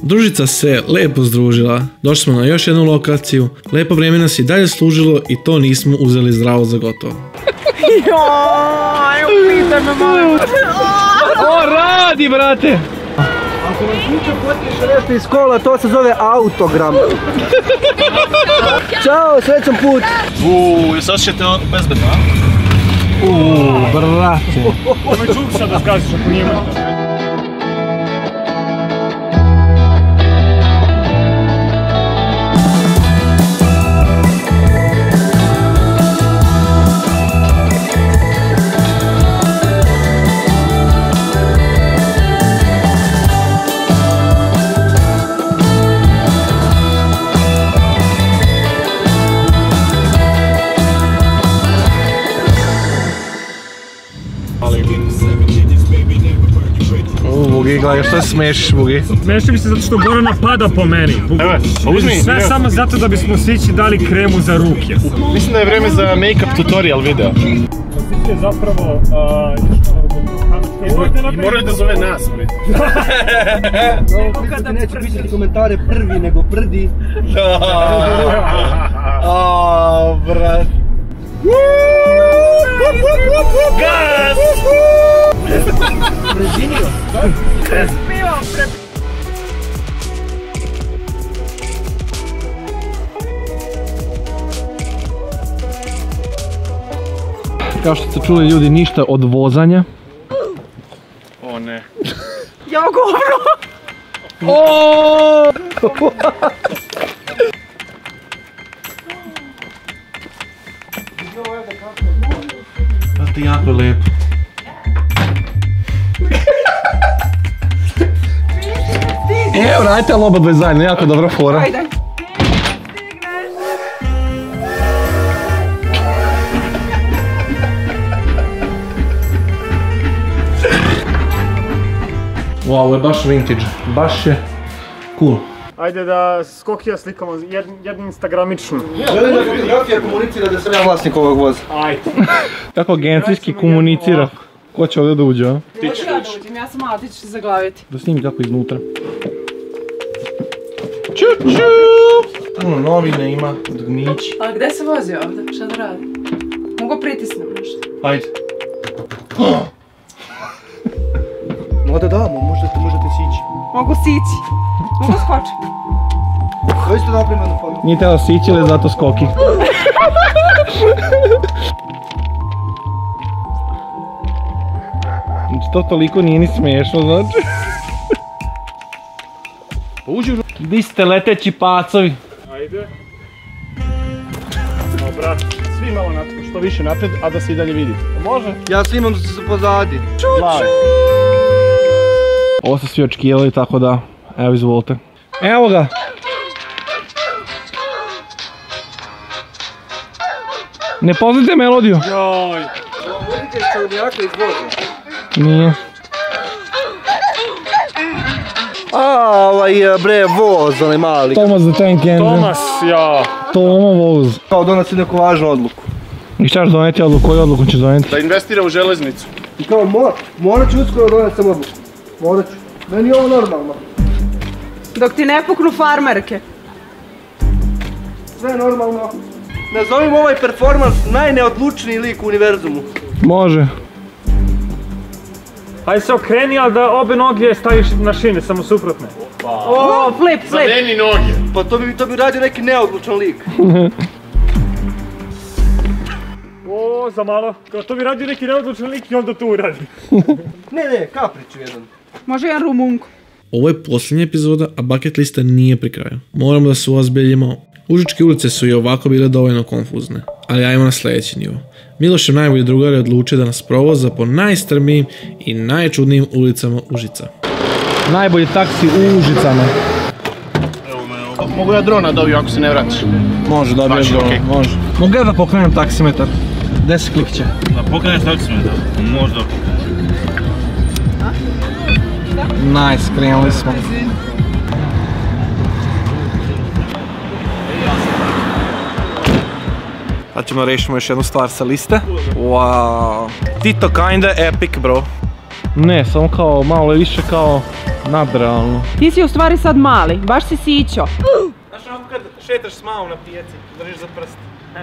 Družica se lepo združila, došli smo na još jednu lokaciju, lepo vrijeme nas i dalje služilo i to nismo uzeli zdravo za gotovo. Joj, upitaj me molim. O, radi, brate! Ako vam kuća potpiše nešto iz kola, to se zove autogram. Ćao, srećan put! Sad ćete bezbedno, a? Brate! Ovo je čukša da skaziš ako njima. Bugi, gledaj, što se smešiš, Bugi? Smešio bi se zato što Bora napada po meni. Evo, uzmi. Sve samo zato da bismo svići dali kremu za ruke. Mislim da je vrijeme za make-up tutorial video. Svići je zapravo... I moraju da zove nas, bre. Kada neće pisati komentare prvi nego prdi. Aaaa, brat. Gas! Prezinio? Kao što ste čuli ljudi, ništa od vozanja. O ne. Ja govno. Oooo! To je jako lijepo. Evo, radite ali oba dve zajedno, jako dobra fora. Ajde. Wow, ovo je baš vintage, baš je cool. Ajde da Skokija slikamo jednu instagramičnu. Želim da fotografija komunicira da sam ja vlasnik ovog voza. Ajde. Kako agencijski komunicira. Ko će ovdje da uđe, a? Ti ću ja da uđem, ja sam mala, ti ćeš se zaglaviti. Da snimi kako iznutra. Ču! Puno novine ima, dugmići. Ali gdje se vozi ovdje? Šta da radi? Mogu pritisnem nešto. Ajde. No da, možete sići. Mogu sići. Mogu skočiti. To isto napravimo na formu. Nije tela sići, ali zato skoki. Znači to toliko nije ni smiješno, znači. Uđu. Di ste leteći pacovi? Ajde. Dobro, svi malo naprijed, što više naprijed, a da se i dalje vidite. Može? Ja snimam se pozadi. Plavi. Ovo ste svi očekivali, tako da, evo izvolite. Evo ga! Ne poznate melodiju? Joj. Vidite što mi jako izvoze. Nije. Ovaj bre voz, onaj mali. Thomas the Tank Engine. Tomas, ja. Tomo voz. Kao donosi neku važnu odluku. I šta ćeš doneti odluku? Koju odluku ćeš doneti? Da investira u železnicu. I kao morat ću uskoro doneti sam odluku. Morat ću. Meni je ovo normalno. Dok ti ne puknu farmerke. Sve normalno. Nazovimo ovaj performans najneodlučniji lik u univerzumu. Može. Hajde se okreni, ali da obe noge staviš na šine, samo suprotne. O, flip. Zadeni noge. Pa to bi radio neki neodlučan lik. O, za malo. Kao to bi radio neki neodlučan lik i onda to uradi. Ne, kapriću jedan. Može jedan rumunku. Ovo je posljednja epizoda, a bucket lista nije pri kraju. Moramo da se uozbiljimo. Užičke ulice su i ovako bile dovoljno konfuzne, ali ajmo na sljedeći nivo. Milošev najbolji drugar je odlučio da nas provoza po najstrmijim i najčudnijim ulicama Užica. Najbolji taksi u Užicama. Mogu ja drona dobiju ako se ne vratiš. Može, dobiješ Baš, drona, okej. može. Mogu ja da pokrenem taksimetar? 10 klikće. Da pokreneš taksimetar, možda. Nice, krenuli smo. Sad ćemo rešimo još jednu stvar sa liste. Wow. Tito kinda epic, bro. Ne, samo kao malo više kao Nadrealno. Ti si u stvari sad mali, baš si sićo. Znaš onako kad šetaš s mamom na pijaci, držiš za prst.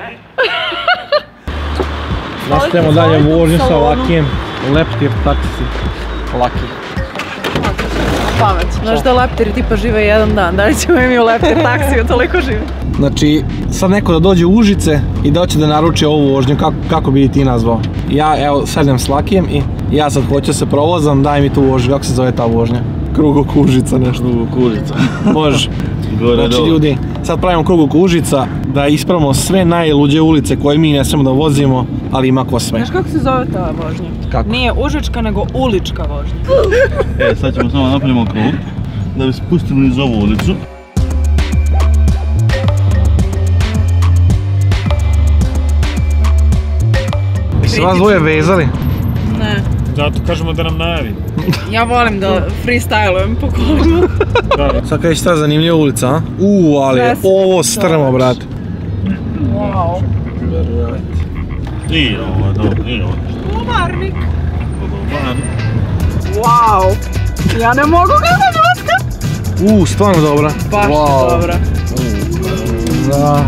Nastavljamo dalje vožnju sa Lakijem. Leptir taksi. Laki. Pamet. Znaš da leptiri tipa žive jedan dan, da li ćemo im i u leptir taksiju toliko živi? Znači, sad neko da dođe u Užice i da hoće da naruči ovu vožnju, kako bi ti nazvao? Ja, evo, sedem s Lakijem i ja sad hoću se provozam, daj mi tu vožnju, kako se zove ta vožnja? Krug oko Užica, nešto. Krug oko Užica. Može. Znači ljudi, sad pravimo krug oko Užica, da ispravimo sve najluđe ulice koje mi ne smemo da vozimo, ali ima ko sve. Znaš kako se zove ta vožnja? Kako? Nije užička, nego ulička vožnja. Sad ćemo samo napravimo krug, da bi spustili niz ovu ulicu. Jeste vas dvoje vezali? Ne. Zato kažemo da nam najavi. Ja volim da freestylujem po kolima. Sad kada je šta zanimljiva ulica, a? Ali je ovo strmo, brate. Wow. I ovo, dobro, i ovo. Lumarnik. Dobar. Wow. Ja ne mogu gledati ljudska. Stvarno dobra. Baš dobra. Da.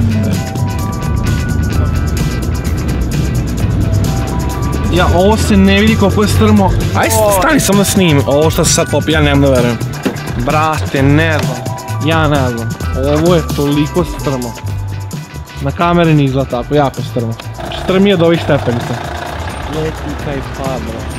Ja, ovo se ne vidi koliko je strmo. Aj, stani sam da snimim. Ovo što se sad popija, ja nemam da verujem. Brate, ne znam. Ja ne znam. Ovo je toliko strmo. Na kameri ne izgleda tako, jako strmo. Strmije od ovih stepenica. Leti kaj pad, brate.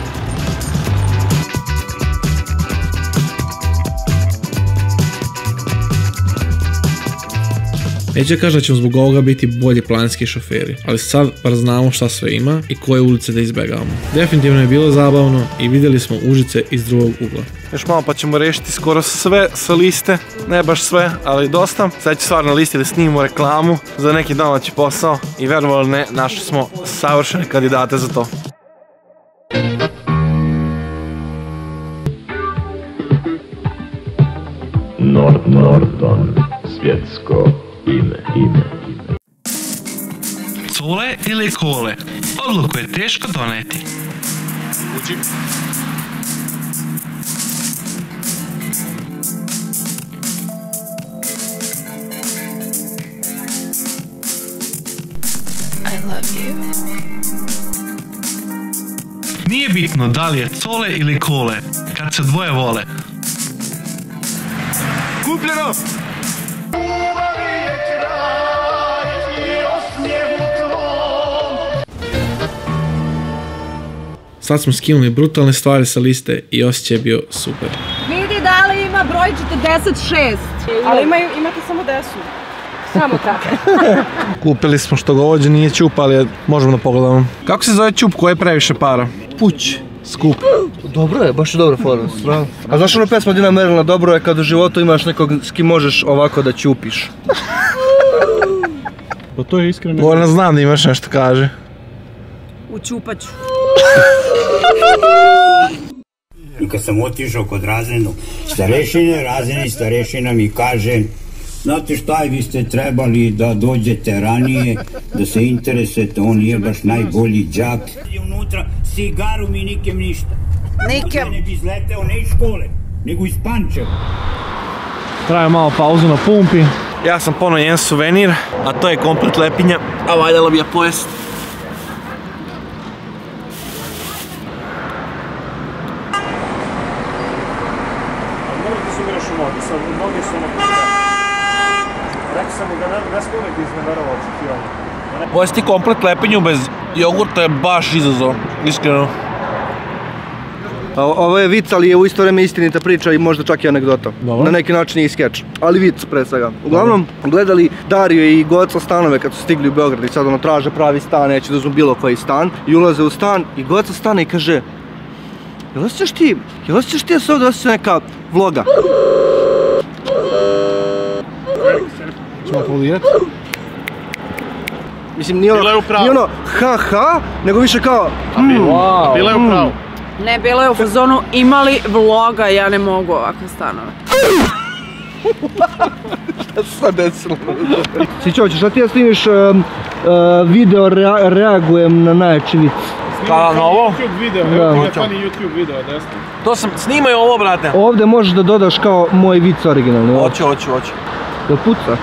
Neće kaže da ćemo zbog ovoga biti bolji planinski šoferi, ali sad bar znamo šta sve ima i koje ulice da izbjegavamo. Definitivno je bilo zabavno i vidjeli smo Užice iz drugog ugla. Još malo pa ćemo rešiti skoro sve sa liste, ne baš sve, ali dosta. Sad ću stvar na listi da snimimo reklamu za neki domaći posao i verovali ne, našli smo savršene kandidate za to. Nordon, svjetsko ime. Cole ili kole? Odluku je teško doneti. Uči. I love you. Nije bitno da li je cole ili kole, kad se dvoje vole. Kupljeno! Sad smo skinuli brutalne stvari sa liste i osjećaj je bio super. Vidi da li ima broj 46. Ali imate samo desu. Samo tako. Kupili smo što govođe, nije ćup, ali možemo da pogledamo. Kako se zove ćup koji je previše para? Puć. Skup. Dobro je, baš je dobra forma. A znaš ono pesma Dina Merlina, dobro je kad u životu imaš nekog s kim možeš ovako da ćupiš. Pa to je iskreno. Govorno znam da imaš nešto kaže. Učupaću. I kad sam otišao kod razrednog starešine, razredni starešina mi kaže: znate šta, vi ste trebali da dođete ranije, da se interesujete, on nije baš najbolji đak. I unutra cigaru mi nikem ništa. Nikem? Ne bi izleteo ne iz škole, nego iz Pančeva. Traje malo pauzu na pumpi. Ja sam ponovno jedan suvenir, a to je komplet lepinja, a valjalo bi ja pojest. Mnogi su ono puta. Rekao sam mu da ne smo uvijek izneverovao očekivanje. Pojesti komplet lepinju bez jogurta je baš izazov, iskreno. Ovo je vic, ali je u isto vreme istinita priča i možda čak i anegdota. Na neki način je i skeč, ali vic pre svega. Uglavnom, gledali Dario i Goca stanove kad su stigli u Beograd i sad ono traže pravi stan, neće da uzmu bilo koji stan. I ulaze u stan i Goca stane i kaže: jel osjećaš ti da se ovdje osjeća neka vloga? Ćemo aplaudirati? Mislim, nije ono ha, nego više kao Bila je u pravu. Ne, bilo je u fazonu imali vloga, ja ne mogu ovakve stanove. Šta se sad desilo? Sićo, ćeš da ti ja snimiš video reagujem na najjači vic? Kada na ovo? YouTube video, evo ti je funny YouTube video, desno. To sam, snimaj ovo, brate. Ovdje možeš da dodaš kao moj vic originalni. Hoću. Jel puca?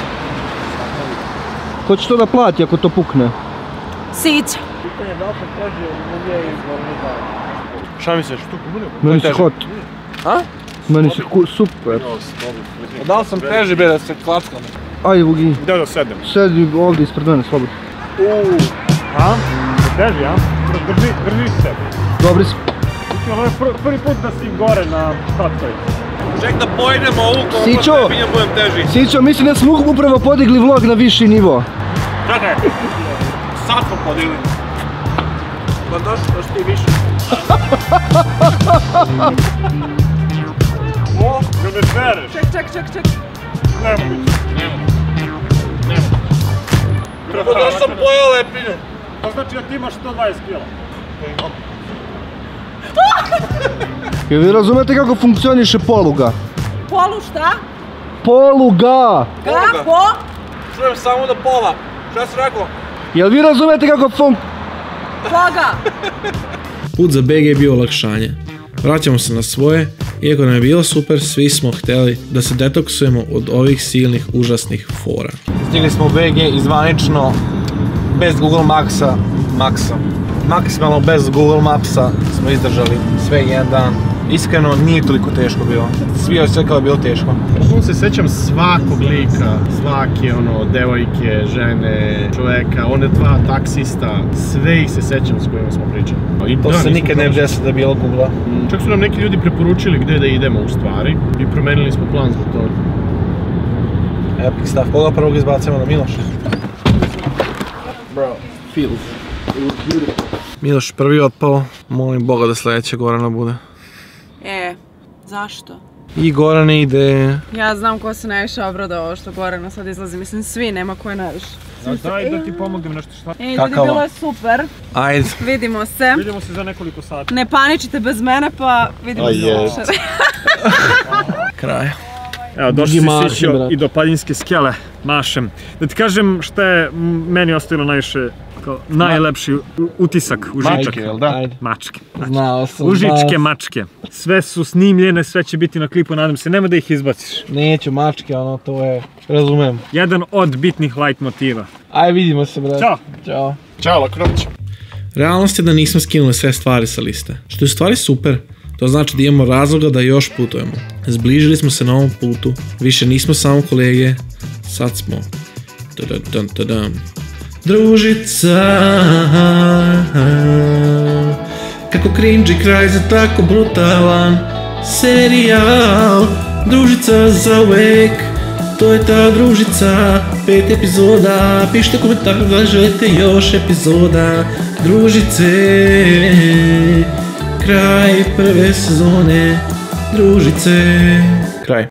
Ko će to da plati ako to pukne? Sića. Šta misliš? Meni si hot. A? Meni si super. Da li sam teži da se klackam? Ajde, Vugi. Gdje da sedem? Sedi ovdje ispred mene, slobodno. A? Teži, a? Drži se. Dobri si. Ovo je prvi put da si gore na štacovi. Ček da pojedemo ovu Sićo! budem teži. Sićo, mislim da smo upravo podigli vlog na viši nivo. Čekaj! Sad smo podigli. Pa došli ti više. Da me svereš. Ček. Nemoguće. Kako da sam pojao lepinu? To znači da ti imaš 120 kila. Jel vi razumete kako funkcioniše poluga? Polu šta? Poluga! Kako? Čujem samo da pola. Šta si rekao? Jel vi razumete kako Koga? Put za BG je bio olakšanje. Vraćamo se na svoje, iako nam je bilo super, svi smo htjeli da se detoksujemo od ovih silnih, užasnih fora. Stigli smo u BG i zvanično bez Google maksimalno bez Google Mapsa smo izdržali sve jedan dan. Iskreno nije toliko teško bilo. Svi još rekao je bilo teško. On se sjećam svakog lika, svake devojke, žene, čoveka, one dva taksista, sve ih se sjećam s kojima smo pričali. To se nikad ne bi desilo da je bilo Google-a. Čak su nam neki ljudi preporučili gdje da idemo u stvari i promenili smo plan zbog toga. Epic stuff. Koga prvog izbacimo na Miloša? Bro, feels. Miloš prvi otpao, molim Boga da sljedeće Gorana bude. Zašto? I Gorane ide... Ja znam ko se najviše obradovao što Gorana sad izlazi, mislim svi, nema ko je najviše. Daj da ti pomognem nešto šta. Ej, ljudi, bilo je super. Ajde. Vidimo se. Vidimo se za nekoliko sati. Ne paničite bez mene, pa vidimo se. Kraj. Evo, došli si Sićo i do Paljinske skele, mašem. Da ti kažem šta je meni ostavilo najviše, najlepši utisak, užičak. Mačke, jel da? Mačke. Znao sam. Užičke mačke. Sve su snimljene, sve će biti na klipu, nadam se, nema da ih izbaciš. Neću mačke, to je, razumem. Jedan od bitnih light motiva. Aj, vidimo se, brate. Ćao. Ćao. Ćao, lako noć. Realnost je da nismo skinuli sve stvari sa liste, što je u stvari super. To znači da imamo razloga da još putujemo. Zbližili smo se na ovom putu, više nismo samo kolege, sad smo... Družica, kako cringe kraj za tako brutalan serijal. Družica za uvek, to je ta družica. 5 epizoda, pišite komentar da želite još epizoda. Družice, kraj prve sezone, družice. Kraj.